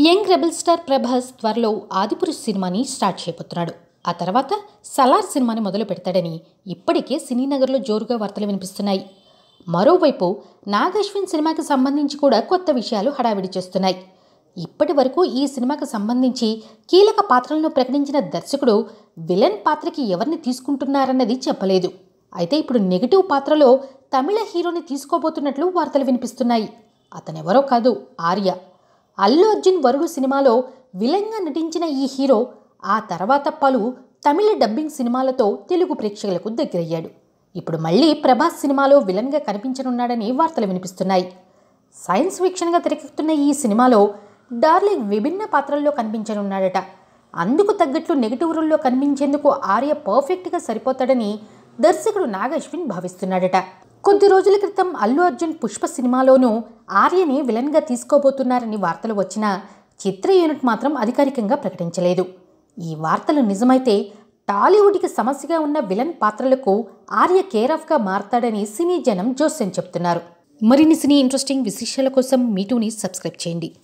Young rebel star Prabhas త్వరలో ఆదిపురుష్ సినిమాని start చేయబోతున్నాడు. ఆ తర్వాత సలార్ సినిమాని మొదలు పెడతాడని ఇప్పటికే సినీ నగర్లో జోరుగా వార్తలు వినిపిస్తున్నాయి. మరోవైపు నాగశ్విన్ సినిమాకి సంబంధించి కూడా కొత్త విషయాలు హడావిడి చేస్తున్నాయి. ఇప్పటి వరకు ఈ సినిమాకి సంబంధించి కీలక పాత్రలను ప్రకటించిన దర్శకుడు విలన్ పాత్రకి ఎవరిని తీసుకుంటున్నారన్నది చెప్పలేదు. అయితే ఇప్పుడు నెగిటివ్ పాత్రలో తమిళ హీరోని తీసుకోబోతున్నట్లు వార్తలు వినిపిస్తున్నాయి. అతనెవరో కాదు, ఆర్య. అల్లు అర్జున్ వరుడు సినిమాలో విలన్గా నటించిన ఈ హీరో ఆ తర్వాత పలు తమిళ డబ్బింగ్ సినిమాలతో తెలుగు ప్రేక్షకులకు దగ్గరయ్యాడు. ఇప్పుడు మళ్ళీ ప్రభాస్ సినిమాలో విలన్గా కనిపించనున్నాడని వార్తలు వినిపిస్తున్నాయి. సైన్స్ ఫిక్షన్గా తెరకెక్కుతున్న ఈ సినిమాలో డార్లింగ్ విభిన్న పాత్రల్లో కనిపించనున్నాడట. అందుకు తగ్గట్లు నెగిటివ్ రోల్లో కనిపించేందుకు ఆర్య పర్ఫెక్ట్గా సరిపోతాడని దర్శకుడు నాగశ్విన్ భావిస్తున్నాడట. కొద్ది రోజుల క్రితం అల్లు అర్జున్ పుష్ప సినిమాలోనూ ఆర్యని విలన్గా తీసుకోబోతున్నారని వార్తలు వచ్చినా చిత్ర యూనిట్ మాత్రం అధికారికంగా ప్రకటించలేదు. ఈ వార్తలు నిజమైతే టాలీవుడ్కి సమస్యగా ఉన్న విలన్ పాత్రలకు ఆర్య కేర్ ఆఫ్గా మారతాడని సినీ జనం జోస్యం చెప్తున్నారు. మరిన్ని సినీ ఇంట్రెస్టింగ్ విశేషాల కోసం మీటూని సబ్స్క్రైబ్ చేయండి.